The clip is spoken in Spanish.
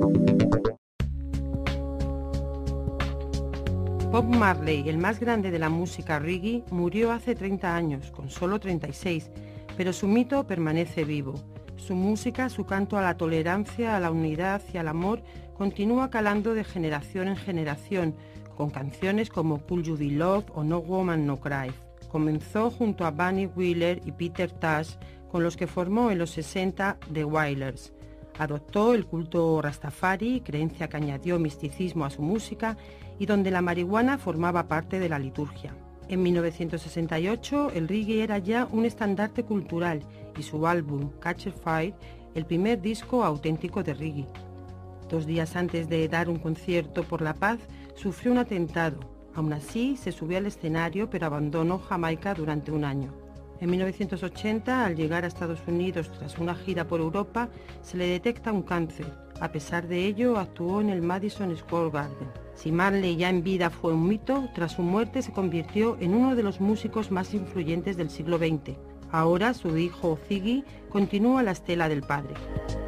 Bob Marley, el más grande de la música reggae, murió hace 30 años, con solo 36, pero su mito permanece vivo. Su música, su canto a la tolerancia, a la unidad y al amor continúa calando de generación en generación, con canciones como Could You Be Love o No Woman No Cry. Comenzó junto a Bunny Wailer y Peter Tosh, con los que formó en los 60 The Wailers. Adoptó el culto rastafari, creencia que añadió misticismo a su música y donde la marihuana formaba parte de la liturgia. En 1968 el reggae era ya un estandarte cultural y su álbum Catch a Fire, el primer disco auténtico de reggae. 2 días antes de dar un concierto por la paz, sufrió un atentado. Aún así, se subió al escenario, pero abandonó Jamaica durante un año. En 1980, al llegar a Estados Unidos tras una gira por Europa, se le detecta un cáncer. A pesar de ello, actuó en el Madison Square Garden. Si Marley ya en vida fue un mito, tras su muerte se convirtió en uno de los músicos más influyentes del siglo XX. Ahora su hijo Ziggy continúa la estela del padre.